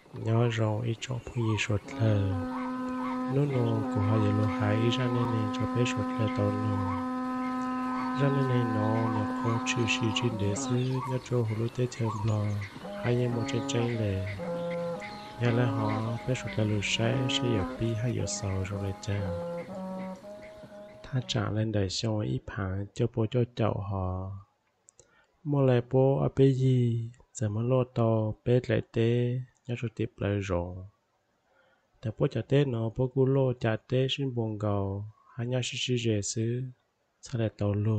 nhớ rồi ít cho phụ gì sụt lờ nó nó của họ giờ lo hại ra nên nên cho bé sụt lờ tao nó ra nên nên nó nhà khó chịu xì trên để xứ nhớ cho hồ lô tết thèm lò hay như một trên trái lệ nhà là họ bé sụt lờ lù sẽ giờ pi hay giờ sầu rồi lại chàngถ้าจ่าเล่นได้ช่วยอีผางเจ้าโปเจ้าเจ้าหอ莫来波阿贝伊怎么落到贝来的，要是得不来容。แต่พวกจะเต้นเนาะพวกกูโลจะเต้ชินบงเกาหายาชิชิเจซื้อสลัดเตาโล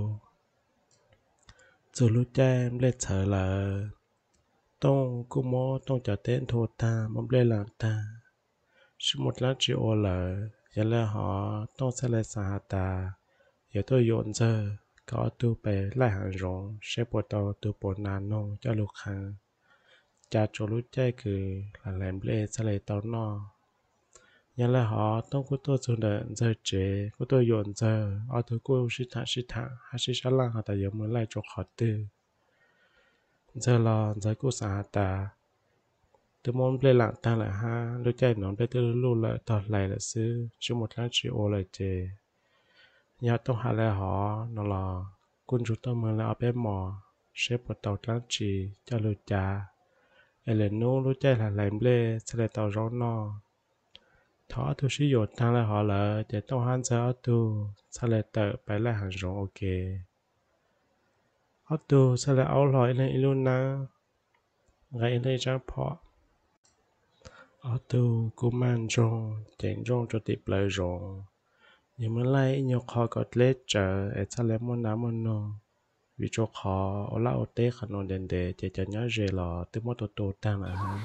จูรู้แจ้มเล็ดเฉลอต้องกูโมต้องจะเต้นโทตามอมเล่หลังตาชิหมดแล้วจีโอเหลอยันแล้วหอต้องสลัดสาตาอย่าตัวโยนเจอก็เอาตัวไปไล่หางรงใช้ปวดตัวตัวปวดนานนงเจ้าลูกค้าจะจูรู้แจ้คือหลานแหลมเล่สลัดเตานอ nhà là họต้องกูตัวจุดเดินเจอเจกูตัวโยนเจอเอาตัวกูชิทะหาชิชาลังหาแต่ยังมือไล่จกขอตื้อเจอรอเจอกูสาตาตัวมันเปลี่ยนหลังตาละฮะรู้ใจหนอนไปตัวลูละตอนไหลละซื้อชิหมดแล้วชิโอเลยเจยาต้องหาแล้วหอนอรอกุนจุดตัวมือแล้วเอาไปหมอเชฟปวดเตาตั้งจีเจ้าลูจาเอเลนูรู้ใจหลายไหลเบลเสลเตาร้อนนอ thọ tu sử dụng tăng lại họ là để tao hắn giờ tu sau lại tự phải lại hàng rong ok ở tu sau lại áo lòi lên luôn na ngay lên trang phọ ở tu cũng mang rong chén rong cho tiệp lại rong nhưng mà lại nhiều khó có lết trở ở sau lại muốn nắm muốn nô vì cho khó ở lại ở tết khả năng đền để cho nhớ về lò từ mỗi tổ tăng lại ha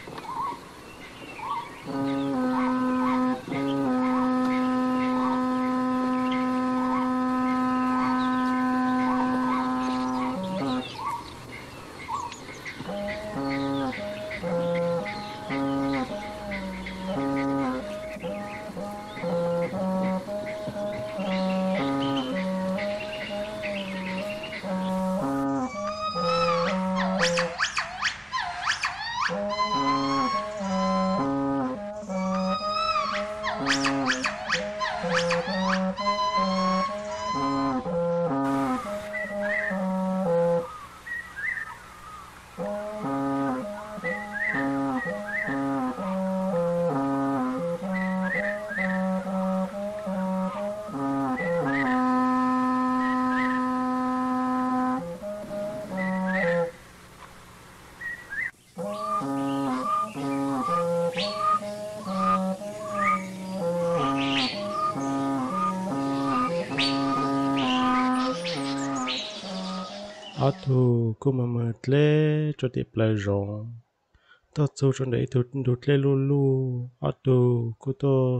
ở tu cũng mà mệt lê cho tiệp lại rong tao tu cho đấy tụt lê lu lu ở tu cũng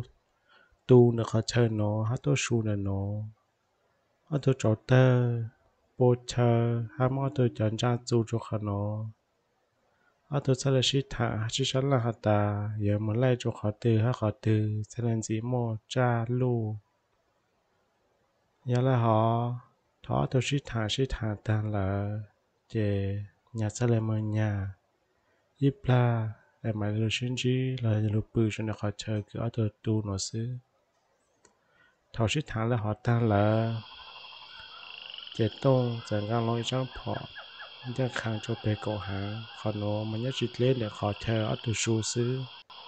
tu nó khó chơi nó hát tu su nó ở tu trò tơ bố chờ ham ở tu chọn ra tu cho khó nó ở tu sẽ là sĩ thả sĩ sẵn là hạt ta giờ muốn lại cho khó từ sẽ là gì mò cha lu giờ là họ thọ tu sĩ thả ta là chế nhà sẽ là mờ nhà ít là em mà lưu sinh trí là lưu bự cho nó khó chơi cứ ở tu nó xứ thọ sĩ thả là họ ta là chế tông chẳng ngang lối trang phỏจะขังจะไปเกาหาขอโนมันจะจิตเล่นเดี๋ยวขอเธอเอาตัวชูซื้อ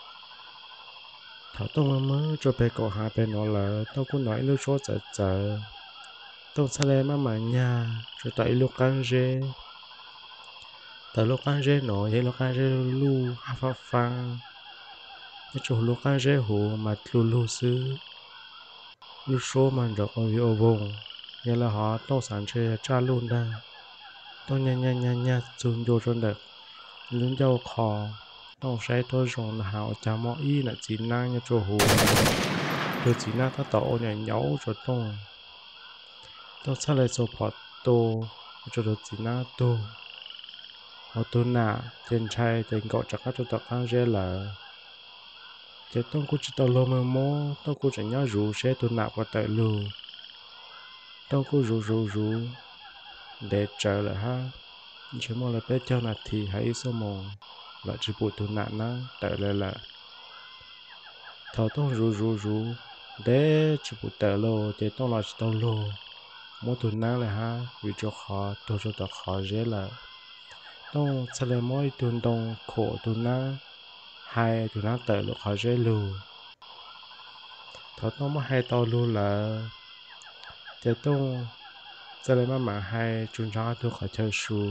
เขาต้องมาเมื่อจะไปเกาหาเป็นหนอเหรอต้องกูหน่อยลูกโชดเจอต้องแสดงมาหมันยาจะต่อยลูกกันเจแต่ลูกกันเจหนอยัยลูกกันเจลูฮัฟฟังจะจูลูกกันเจหูมาลูซื้อลูกโชมันจะเอาอยู่วงยัยละหอต้องสารเชจ้าลุ่นได้ต้องnhá dùng đồ cho được luôn dâu khòต้องใช้ตัวรองหาจามออีน่ะจีน่าเนี่ยจะหูตัวจีน่าถ้าต่อเนี่ยเหนียวจะต้องใช้เลยจะพอตัวจะตัวจีน่าตัวเอาตัวหน้าเจนชัยเจนเกาะจากก็จะตักข้างเจล่ะจะต้องกูจะตัวลมโมต้องกูจะย่ารู้เชตัวหน้าก็แต่รู้ต้องกูรู้để chờ lại ha chỉ mong là bé cho nạt thì hãy số mong là chỉ bộ tu nạn nó tự lên là thầu tông rú để chỉ bộ tự lô để tông là chỉ tông lô mỗi tu nạn là ha vì cho khó tu cho tao khó dễ là tông sẽ là mỗi tu tông khổ tu nạn hai tu nạn tự lô khó dễ lù thầu tông mà hai tao lù là để tông sẽ là mà hai chúng ta tu khó chơi su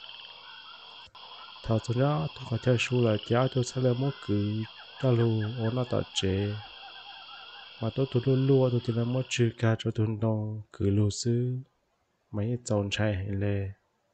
thầu chúng ta tu khó chơi su là chỉ tu sẽ là mỗi cứ tao lù ô nó tao chế mà tôi luôn luôn tôi chỉ là một chữ ca cho tôi đông cứ lưu sư mấy chọn trai hay lệ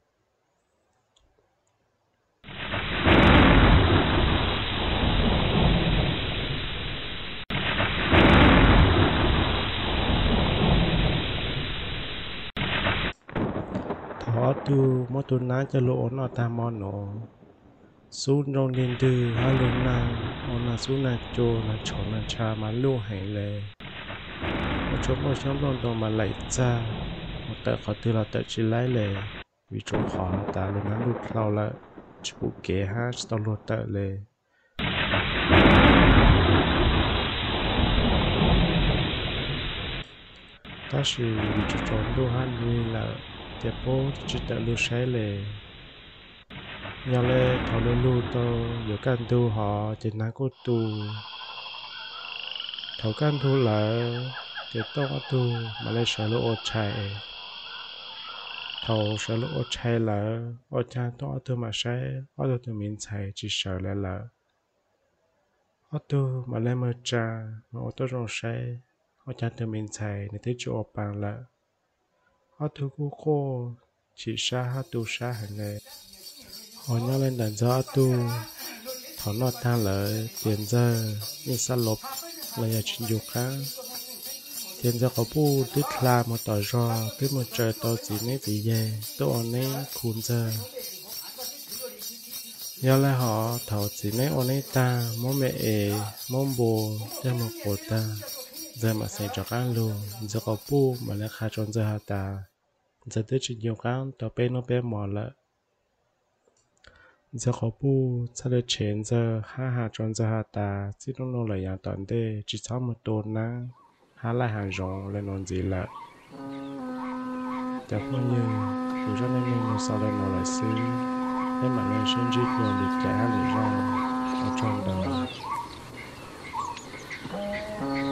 thọ tu một tuần nãy cho lộ nó ta mòn nổ xuống trong điên tư hai lần nào ông là xuống là chỗ là chọn là cha mà lưu hay lệ một chỗ đông mà lại cha một tờ khó tư là tờ chỉ lấy lệ vì chỗ khó ta luôn nó lụt lâu là chỉ bộ kế ha tao lụt tờ lệ ta chỉ vì chỗ trốn đô han như là tiệp bố chỉ tờ lưu sai lệ nhà lệ thảo lưu tao有干tu họ chỉ nói cô tu thảo can tu là để tao tu mà lại sợ lỗ chạy thầu sợ lỗ chạy là ở cha tao tu mà sai ở tu mình chạy chỉ sợ là ở tu mà lại mơ cha mà ở tu rong sai ở cha tu mình chạy để thấy chỗ bằng là ở tu cô cô chỉ sa ha tu sa hàng này họ nhớ lên đàn gió tu thảo nọ ta lợi tiền giờ như sa lốp là nhà chuyện dục khác tiền giờ có bu đứt la một tỏi rò tới một trời tao chỉ mấy gì về tôi ở đây khôn giờ nhớ lại họ thảo chỉ mấy ở đây ta món mẹ món bồ đem một cổ ta giờ mà sẽ cho ăn luôn giờ có bu mà lại khai tròn giờ ta giờ tới chuyện dục khác tao bé nó bé mỏ lại giờ có bu sẽ được chén giờ ha tròn giờ ta chỉ trong nô là nhà toàn đây chỉ sau một tuần na ha lại hàng rong lên non gì là chắc bao nhiêu dù cho nên mình sau đây nó lại xứ nên mà nên sinh chỉ còn được cả để rong ở trong đời